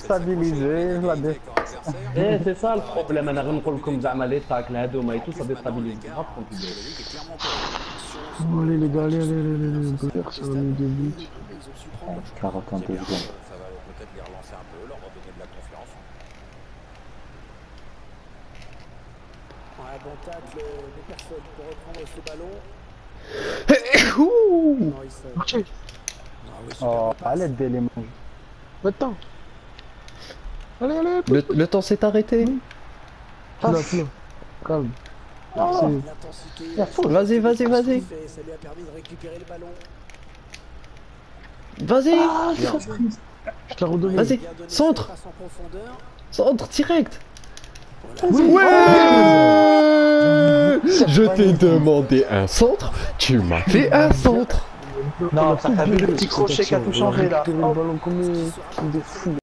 déstabilisé, je la dé... Eh, c'est ça le problème. انا غنقول لكم زعما لي تاكل هادوما ايتو ça déstabilise grave quand tu joues. Bon, allez les gars, allez, on peut faire sur le début. Carotte en 2 secondes. Ça va peut-être les relancer un peu, leur redonner de la confiance. Un bon tacle de personne pour reprendre ce ballon. Ouh, Marché. Oh, allez, d'éléments. maintenant. Allez, Le temps s'est arrêté. Là, calme. C'est... L'intensité. Vas-y. Ça lui a permis de récupérer le ballon. Vas-y. Je te la redonne. Vas-y. Centre. Passe en profondeur. Centre direct. Voilà. Ouais. Je t'ai demandé un centre. Tu m'as fait un centre. Non, t'as vu le petit crochet qui a tout changé là. Le ballon comme des fous.